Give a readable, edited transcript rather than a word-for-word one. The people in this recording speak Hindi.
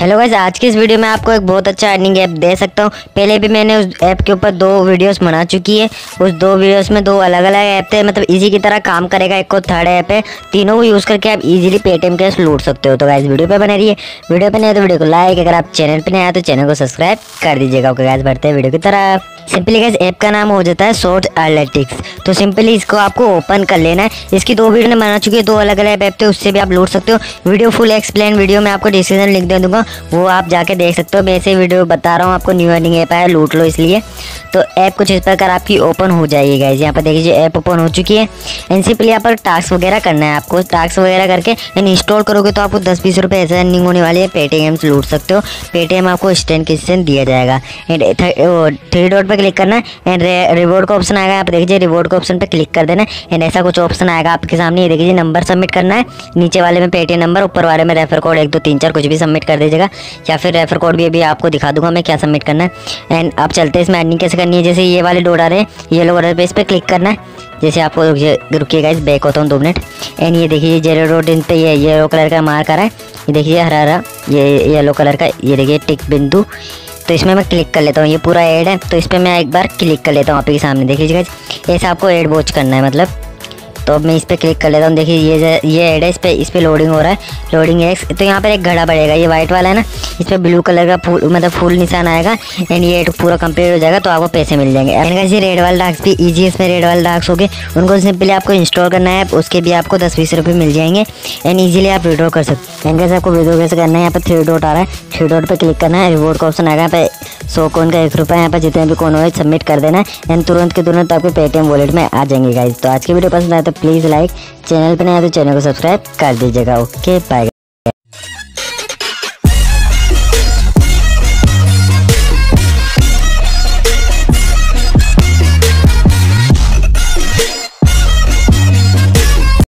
हेलो गाइस, आज की इस वीडियो में आपको एक बहुत अच्छा अर्निंग ऐप दे सकता हूँ। पहले भी मैंने उस ऐप के ऊपर 2 वीडियोस बना चुकी है। उस 2 वीडियोस में 2 अलग अलग ऐप थे, मतलब इजी की तरह काम करेगा। एक को थर्ड ऐप है, तीनों को यूज़ करके आप इजीली पेटीएम कैश लूट सकते हो। तो गाइस वीडियो पे बने रहिए। वीडियो पे नहीं है तो वीडियो को लाइक, अगर आप चैनल पे नहीं आए तो चैनल को सब्सक्राइब कर दीजिएगा। ओके गाइस, बढ़ते हैं वीडियो की तरफ। सिंपली गाइस ऐप का नाम हो जाता है शॉर्ट एनालिटिक्स। तो सिंपली इसको आपको ओपन कर लेना है। इसकी 2 वीडियो बना चुकी है, 2 अलग अलग ऐप थे, उससे भी आप लूट सकते हो। वीडियो फुल एक्सप्लेन वीडियो में आपको डिस्क्रिप्शन लिंक दे दूंगा, वो आप जाके देख सकते हो। मैं ऐसे वीडियो बता रहा हूँ आपको, न्यू अर्निंग ऐप है, लूट लो इसलिए। तो ऐप कुछ इस प्रकार आपकी ओपन हो जाएगी गाइस। यहाँ पर देखिए ऐप ओपन हो चुकी है। एंड सिंपली यहाँ पर टास्क वगैरह करना है आपको। टास्क वगैरह करके एंड इंस्टॉल करोगे तो आपको 10-20 रुपये ऐसे अर्निंग होने वाली है। पेटीएम से लूट सकते हो। पेटीएम आपको इंस्टेंट किस्टेंट दिया जाएगा। एंड 3 डॉट पर क्लिक करना है एंड रिवॉर्ड का ऑप्शन आएगा। आप देखिए रिवॉर्ड का ऑप्शन पे क्लिक कर देना एंड ऐसा कुछ ऑप्शन आएगा आपके सामने। ये देखिए नंबर सबमिट करना है, नीचे वाले में पेटीएम नंबर, ऊपर वाले में रेफर कोड 1 2 3 4 कुछ भी सबमिट कर दीजिएगा। या फिर रेफर कोड भी अभी आपको दिखा दूंगा मैं क्या सबमिट करना है। एंड आप चलते हैं इसमें अर्निंग कैसे करनी है। जैसे ये वाले डॉट आ रहे हैं, येलो कलर पे, इस पर क्लिक करना है। जैसे आपको रुकिएगा, इस बैक होता हूँ 2 मिनट। एंड ये देखिए 0 डॉट इन पे ये येलो कलर का मार्क आ रहा है। ये देखिए हरा हरा ये येलो कलर का, ये देखिए टिक बिंदु। तो इसमें मैं क्लिक कर लेता हूँ। ये पूरा ऐड है तो इस पर मैं एक बार क्लिक कर लेता हूँ आपके सामने। देखिए ऐसा आपको ऐड वॉच करना है मतलब। तो अब मैं इस पर क्लिक कर लेता हूँ। देखिए ये ऐड है, इस पर लोडिंग हो रहा है, लोडिंग एक्स। तो यहाँ पर एक घड़ा बढ़ेगा, ये वाइट वाला है ना, इस पर ब्लू कलर का फूल मतलब फुल निशान आएगा। एंड ये पूरा कंप्लीट हो जाएगा तो आपको पैसे मिल जाएंगे। एंड गाइस ये रेड वाले टास्क भी ईजी है। इसमें रेड वाले टास्क हो गए, उनको सिंपली आपको इंस्टॉल करना है, उसके भी आपको 10-20 रुपये मिल जाएंगे। एंड ईजिली आप विड्रॉ कर सकते हैं। एंड गाइस आपको विड्रॉ कैसे करना है, यहाँ पर 3 डॉट आ रहा है, 3 डॉट पर क्लिक करना है। रिवॉर्ड का ऑप्शन आएगा, यहाँ पे 100 कॉइन का 1 रुपये, यहाँ पर जितने भी कॉइन हो सबमिट कर देना है। एंड तुरंत के तुरंत आपके पेटीएम वॉलेट में आ जाएंगे गाइस। तो आज की वीडियो पसंद आए तो प्लीज़ लाइक, चैनल पे नया तो चैनल को सब्सक्राइब कर दीजिएगा। Okay bye.